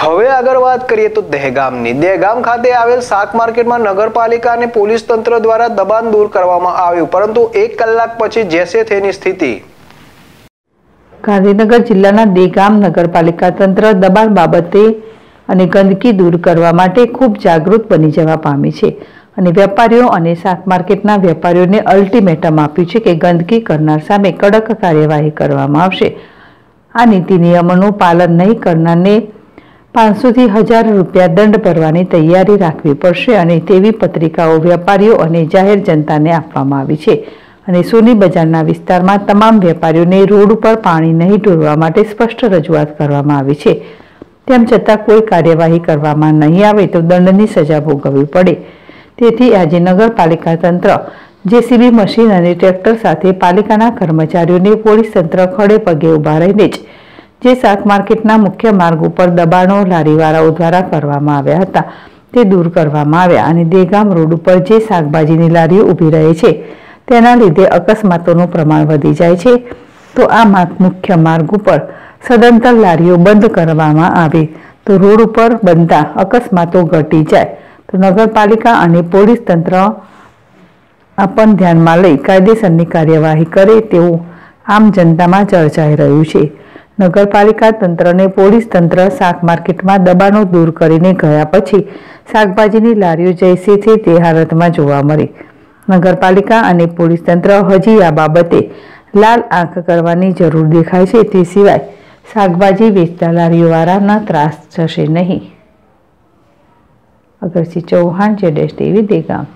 હવે આગળ વાત કરીએ તો દહેગામ ખાતે આવેલ શાક માર્કેટમાં નગરપાલિકા અને પોલીસ તંત્ર દ્વારા દબાણ દૂર કરવામાં આવ્યું, પરંતુ 1 કલાક પછી જેસે તેની સ્થિતિ। ગાંધીનગર જિલ્લાના દહેગામ નગરપાલિકા તંત્ર દબાણ બાબતે અને ગંદકી દૂર કરવા માટે ખૂબ જાગૃત બની જવા પામી છે અને વેપારીઓ અને શાક માર્કેટના વેપારીઓને અલ્ટિમેટમ આપ્યું છે કે ગંદકી કરનાર સામે કડક કાર્યવાહી કરવામાં આવશે। આ નીતિ નિયમોનું પાલન નહીં કરનારને 500 થી 1000 રૂપિયા દંડ ભરવાની તૈયારી રાખવી પડશે અને તેવી પત્રિકાઓ વેપારીઓ અને જાહેર જનતાને આપવામાં આવી છે અને સોની બજારના વિસ્તારમાં તમામ વેપારીઓને રોડ ઉપર પાણી નહીં ઢોળવા માટે સ્પષ્ટ રજૂઆત કરવામાં આવી છે। તેમ છતાં કોઈ કાર્યવાહી કરવામાં નહીં આવે તો દંડની સજા ભોગવવી પડે। તેથી આજે નગરપાલિકા તંત્ર જેસીબી મશીન અને ટ્રેક્ટર સાથે પાલિકાના કર્મચારીઓને પોલીસ તંત્ર ખડે પગે ઊભા રહીને જ જે શાક માર્કેટના મુખ્ય માર્ગ ઉપર દબાણો લારીવાળાઓ દ્વારા કરવામાં આવ્યા હતા તે દૂર કરવામાં આવ્યા અને દહેગામ રોડ ઉપર જે શાકભાજીની લારીઓ ઊભી રહે છે તેના લીધે અકસ્માતોનું પ્રમાણ વધી જાય છે, તો આ મુખ્ય માર્ગ ઉપર સદંતર લારીઓ બંધ કરવામાં આવે તો રોડ ઉપર બનતા અકસ્માતો ઘટી જાય। તો નગરપાલિકા અને પોલીસ તંત્ર આ પણ ધ્યાનમાં લઈ કાયદેસરની કાર્યવાહી કરે તેવું આમ જનતામાં ચર્ચાઈ રહ્યું છે। નગરપાલિકા તંત્રને પોલીસ તંત્ર શાક માર્કેટમાં દબાણો દૂર કરીને ગયા પછી શાકભાજીની લારીઓ જૈસે છે તે હાલતમાં જોવા મળી। નગરપાલિકા અને પોલીસ તંત્ર હજી આ બાબતે લાલ આંખ કરવાની જરૂર દેખાય છે, તે સિવાય શાકભાજી વેચતા લારીઓવાળાના ત્રાસ થશે નહીં। અગરસિંહ ચૌહાણ, જેડેશ TV, Dahegam.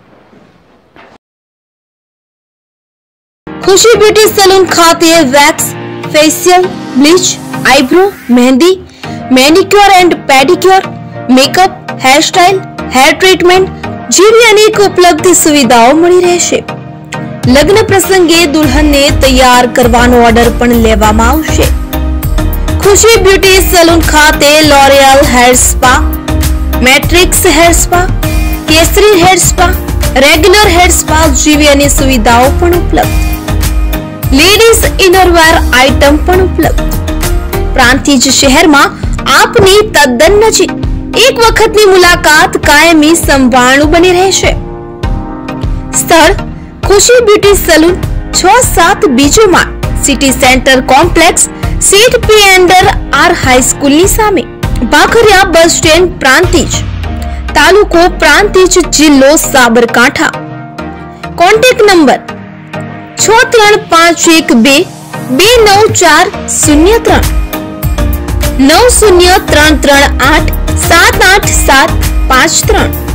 Khushi beauty salon ખાતે wax, facial, bleach, eyebrow, mehndi, manicure and pedicure, makeup, hair style, hair treatment જેવી અનેક ઉપલબ્ધ સુવિધાઓ મળી રહેશે। લગ્ન પ્રસંગે દુલ્હનને તૈયાર કરવાનો ઓર્ડર પણ લેવામાં આવશે। ખુશી બ્યુટી સલૂન ખાતે L'Oreal hair spa, Matrix hair spa, Kesari hair spa, regular hair spa જેવી અનેક સુવિધાઓ પણ ઉપલબ્ધ। લેડીઝ ઇનરવેર આઇટમ પણ ઉપલબ્ધ। પ્રાંતિજ શહેરમાં આપની તદ્દન નજીક એક વખતની મુલાકાત કાયમી સંભાળનું બની રહેશે। સ્થળ ખુશી બ્યુટી સલૂન 6-7 બીજો માળ, સિટી સેન્ટર કોમ્પ્લેક્સ, સીટ પી અંડર આર હાઈસ્કૂલની સામે, ભાખરિયા બસ સ્ટેન્ડ, પ્રાંતિજ, તાલુકો પ્રાંતિજ, જિલ્લો સાબરકાંઠા। Contact number 6351229403 9033387873।